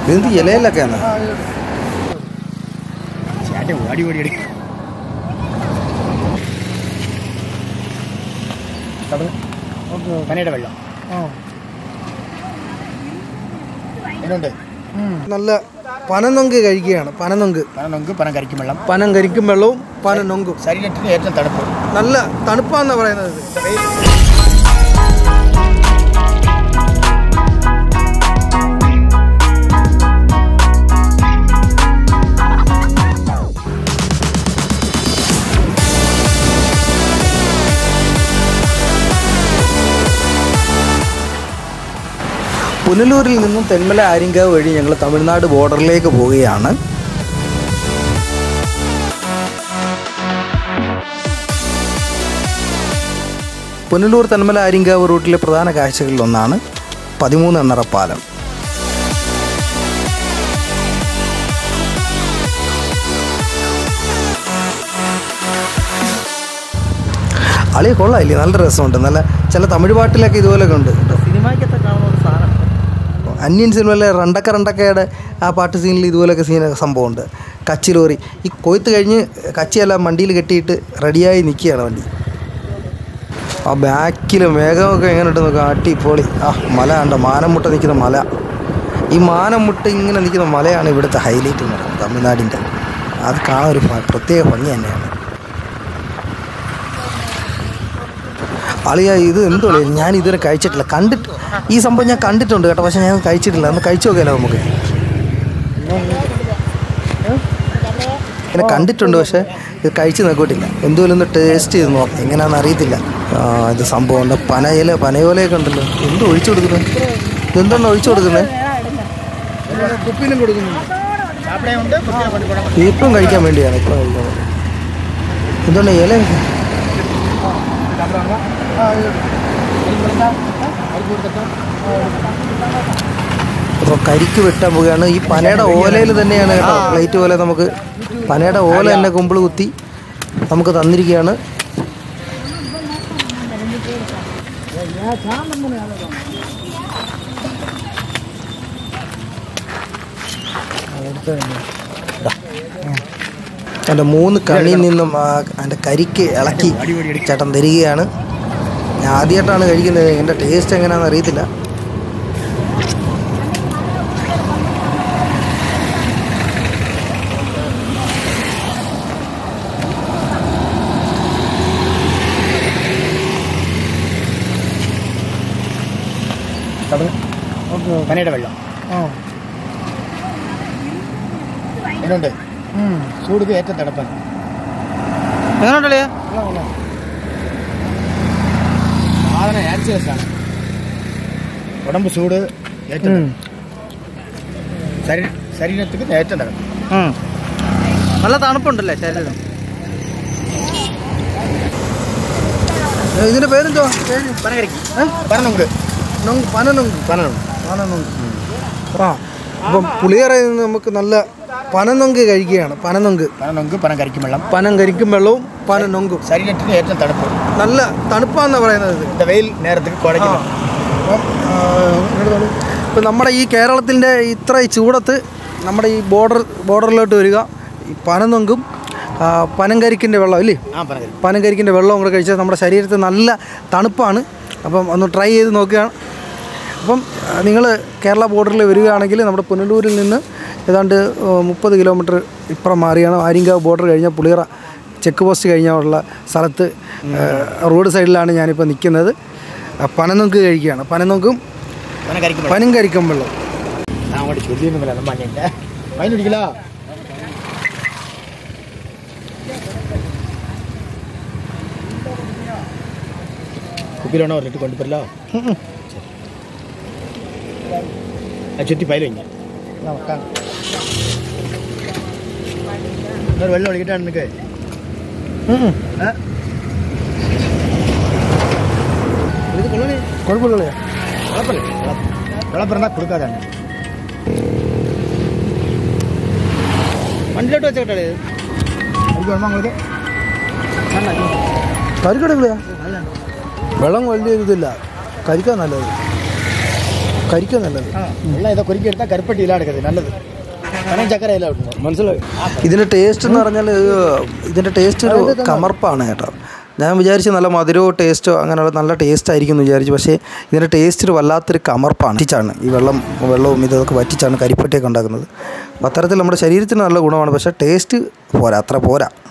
ഇത് ഇലയിലൊക്കെയാണ്. പനയുടെ വെള്ളം നല്ല പനനൊങ്ക് കഴിക്കുകയാണ്. പനനൊങ്ക് പനം കരിക്കും വെള്ളം, പനം കരിക്കും വെള്ളവും പനനൊങ്കും ശരീരത്തിന് ഏറ്റവും തണുപ്പ്, നല്ല തണുപ്പാന്നാ പറയുന്നത്. പുനലൂരിൽ നിന്നും തെന്മല ആര്യങ്കാവ് വഴി ഞങ്ങൾ തമിഴ്നാട് ബോർഡറിലേക്ക് പോവുകയാണ്. പുനലൂർ തെന്മല ആര്യങ്കാവ് റൂട്ടിലെ പ്രധാന കാഴ്ചകളിലൊന്നാണ് 13 എണ്ണറ പാലം. അളിയെ കൊള്ളാമില്ലേ, നല്ല രസമുണ്ട്. നല്ല ചില തമിഴ് പാട്ടിലൊക്കെ ഇതുപോലൊക്കെ ഉണ്ട്. അന്യൻ സിനിമയിലെ റണ്ടക്കയുടെ ആ പാട്ട് സീനിൽ ഇതുപോലൊക്കെ സംഭവമുണ്ട്. കച്ചി ലോറി ഈ കൊയ്ത്ത് കഴിഞ്ഞ് കച്ചിയെല്ലാം വണ്ടിയിൽ കെട്ടിയിട്ട് റെഡിയായി നിൽക്കുകയാണ് വണ്ടി. ആ ബാക്കിൽ മേഘമൊക്കെ എങ്ങനെ ഉണ്ട് നോക്കാം, അടിപൊളി. ആ മല കണ്ടോ, മാനം മുട്ട നിൽക്കുന്ന മല. ഈ മാനം മുട്ട ഇങ്ങനെ നിൽക്കുന്ന മലയാണ് ഇവിടുത്തെ ഹൈലൈറ്റ് എന്ന് പറയുന്നത് തമിഴ്നാടിൻ്റെ. അത് കാണാൻ ഒരു പ്രത്യേക ഭംഗി തന്നെയാണ്. അളിയ ഇത് എന്തോ ഞാൻ ഇതുവരെ കഴിച്ചിട്ടില്ല, കണ്ടിട്ട് ഈ സംഭവം ഞാൻ കണ്ടിട്ടുണ്ട് കേട്ടോ, പക്ഷെ ഞാൻ കഴിച്ചിട്ടില്ല. ഒന്ന് കഴിച്ചു നോക്കിയാലോ നമുക്ക്? ഇങ്ങനെ കണ്ടിട്ടുണ്ട് പക്ഷേ ഇത് കഴിച്ച് നോക്കിയിട്ടില്ല. എന്തുപോലും ഒന്ന് ടേസ്റ്റ് ചെയ്ത് നോക്കാം, എങ്ങനെയാണെന്ന് അറിയത്തില്ല. ഇത് സംഭവം ഉണ്ട്. പനയോലയൊക്കെ ഉണ്ടല്ലോ. എന്തോ ഒഴിച്ചു കൊടുക്കുന്നത്? ഇതെന്താണ് ഒഴിച്ചു കൊടുക്കുന്നത്? കുപ്പിയിലും കൊടുക്കുന്നുണ്ട്. ഇപ്പം കഴിക്കാൻ വേണ്ടിയാണ്. ഇപ്പം കഴിക്കാൻ വേണ്ടി എന്തുകൊണ്ട് ഇല അപ്പോൾ കരിക്ക് വെട്ടാൻ പോവുകയാണ്. ഈ പനയുടെ ഓലയിൽ തന്നെയാണ് കേട്ടോ, പ്ലേറ്റ് പോലെ നമുക്ക് പനയുടെ ഓല തന്നെ കുമ്പിൾ കുത്തി നമുക്ക് തന്നിരിക്കുകയാണ്. എൻ്റെ 3 കണിയിൽ നിന്നും എൻ്റെ കരിക്ക് ഇളക്കി ചേട്ടൻ തരികയാണ്. ഞാൻ ആദ്യമായിട്ടാണ് കഴിക്കുന്നത്, എൻ്റെ ടേസ്റ്റ് എങ്ങനെയാണെന്ന് അറിയത്തില്ല. പനയുടെ വെള്ളം എന്നുണ്ട്, ചൂടുക്ക് ഏറ്റവും തണുപ്പാണ്. എങ്ങനെയുണ്ടല്ലേ? സാധനം നാച്ചുറൽസാണ്. ഉടമ്പ് ചൂട് ഏറ്റവും ശരീരത്തിന് ഏറ്റവും തണുപ്പ്. നല്ല തണുപ്പുണ്ടല്ലേ ശരീരം? ഇതിൻ്റെ പേരെന്തോ? പനനൊങ്ക്. ആ അപ്പം പുളിയറയിൽ നിന്ന് നമുക്ക് നല്ല പനനൊങ്ക് കഴിക്കുകയാണ്. പനനൊങ്ക് പനം കരിക്കും വെള്ളം, പനം കരിക്കും വെള്ളവും പനനൊങ്കും ശരീരത്തിന് ഏറ്റവും തണുപ്പ്, നല്ല തണുപ്പാന്നാണ് പറയുന്നത്. വെയിൽ നേരത്തേക്ക് കുഴയ്ക്കും. ഇപ്പം നമ്മുടെ ഈ കേരളത്തിൻ്റെ ഇത്ര ചൂടത്ത് നമ്മുടെ ഈ ബോർഡറിലോട്ട് വരിക, ഈ പനനൊങ്കും പനങ്കരിക്കിൻ്റെ വെള്ളം ഇല്ലേ, പനങ്കരിക്കിൻ്റെ വെള്ളം കൂടെ കഴിച്ചാൽ നമ്മുടെ ശരീരത്തിൽ നല്ല തണുപ്പാണ്. അപ്പം ഒന്ന് ട്രൈ ചെയ്ത് നോക്കുകയാണ്. അപ്പം നിങ്ങൾ കേരള ബോർഡറിൽ വരികയാണെങ്കിൽ നമ്മുടെ പുനലൂരിൽ നിന്ന് ഏതാണ്ട് 30 കിലോമീറ്റർ ഇപ്പുറം മാറിയാണ് ആര്യങ്കാവ് ബോർഡർ കഴിഞ്ഞാൽ പുളിയറ ചെക്ക് പോസ്റ്റ് കഴിഞ്ഞുള്ള സ്ഥലത്ത് റോഡ് സൈഡിലാണ് ഞാനിപ്പോൾ നിൽക്കുന്നത്. പനനൊങ്ക് കഴിക്കുകയാണ്. പനനൊങ്കും പനം കരിക്കും വെള്ളം. കുപ്പിയിലാണോ ഒരിട്ട് കൊണ്ടുപോയില്ല? ചുറ്റി പൈല വെള്ളം ഒഴിക്കിട്ടാണ് നിനക്ക്. കുഴപ്പമില്ല, വെള്ളം പറഞ്ഞാൽ കൊടുക്കാതാണ്. വണ്ടിയിലോട്ട് വെച്ചോട്ടെ. നിങ്ങൾക്ക് കരിക്കട വെള്ളം വലിയ ഇതില്ല, കരിക്കാൻ നല്ലത്. കരിക്കുക നല്ലത്. വെള്ളം ഇതാ കുരുക്കി എടുത്താൽ കരിപ്പട്ടി ഇല എടുക്കരുത് നല്ലത്. പനം ചക്കര ഇല കിട്ടുന്നത് മനസ്സിലായി. ഇതിൻ്റെ ടേസ്റ്റ് എന്ന് പറഞ്ഞാൽ ഇതിൻ്റെ ടേസ്റ്റ് ഒരു കമർപ്പാണ് കേട്ടോ. ഞാൻ വിചാരിച്ചു നല്ല മധുരമോ ടേസ്റ്റോ അങ്ങനെയുള്ള നല്ല ടേസ്റ്റ് ആയിരിക്കും എന്ന് വിചാരിച്ചു. പക്ഷേ ഇതിൻ്റെ ടേസ്റ്റ് ഒരു വല്ലാത്തൊരു കമർപ്പാണ്. വറ്റിച്ചാണ് ഈ വെള്ളവും ഇതൊക്കെ വറ്റിച്ചാണ് കരിപ്പട്ടിയൊക്കെ ഉണ്ടാക്കുന്നത്. അപ്പോൾ അത്തരത്തിൽ നമ്മുടെ ശരീരത്തിന് നല്ല ഗുണമാണ്. പക്ഷേ ടേസ്റ്റ് പോരാ, അത്ര പോരാ.